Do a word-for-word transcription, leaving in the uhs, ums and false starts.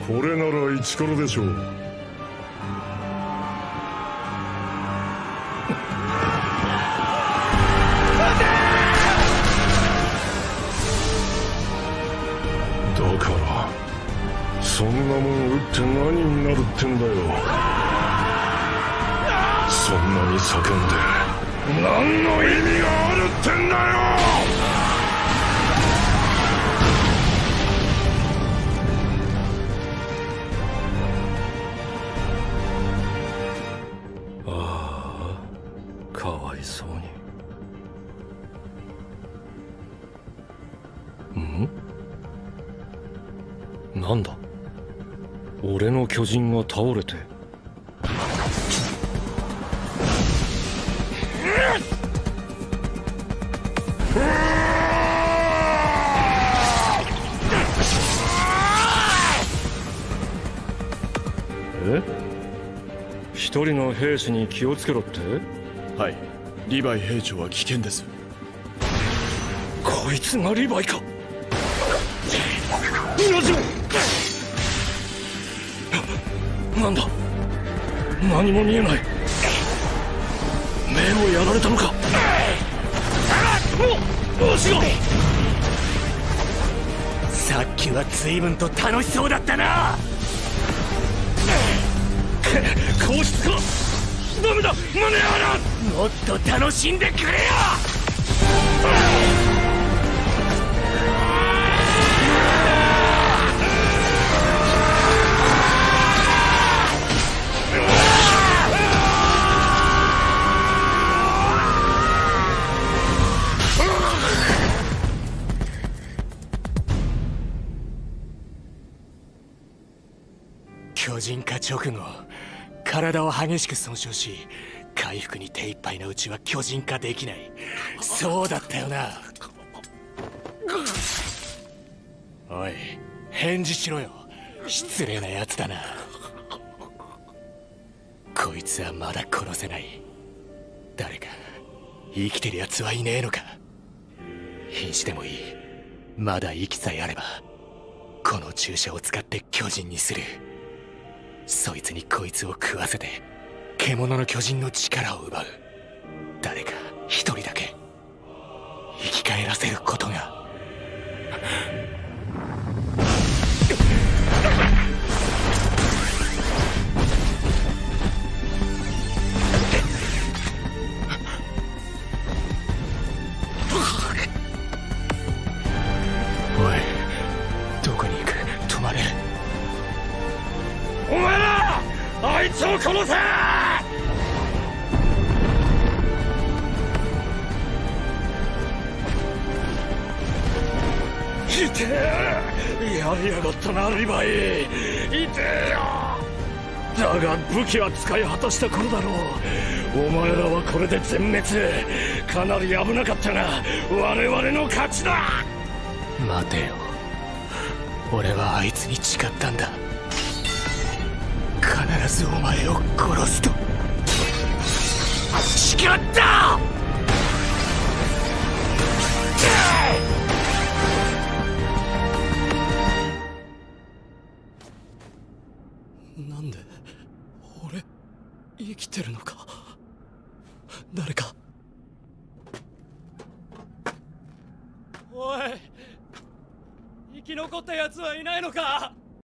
これならイチコロでしょう。だからそんなもん撃って何になるってんだよ。そんなに叫んで何の意味があるってんだよ。ああ、かわいそうに。ん？なんだ？俺の巨人が倒れて。え？一人の兵士に気をつけろって？ はい、リヴァイ兵長は危険です。 こいつがリヴァイか。同じもなんだ、何も見えない。目をやられたのか。お足が。 さっきは随分と楽しそうだったな。 皇室か。ダメだ、間に合わない。 もっと楽しんでくれよ。巨人化直後、体を激しく損傷し、回復に手一杯のうちは巨人化できない。そうだったよな。おい、返事しろよ。失礼なやつだな。こいつはまだ殺せない。誰か生きてるやつはいねえのか。瀕死でもいい。まだ息さえあればこの注射を使って巨人にする。そいつにこいつを食わせて獣の巨人の力を奪う。誰か一人だけ生き返らせることが。おい、どこに行く？止まれ。 お前らあいつを殺せ。いてえ、やりやがったなリヴァイ。いてえよ。だが武器は使い果たした頃だろう。お前らはこれで全滅。かなり危なかったが我々の勝ちだ。 待てよ、俺はあいつに誓ったんだ。必ずお前を殺すと誓った。 なんで俺生きてるのか。誰か。 おい、生き残ったやつはいないのか。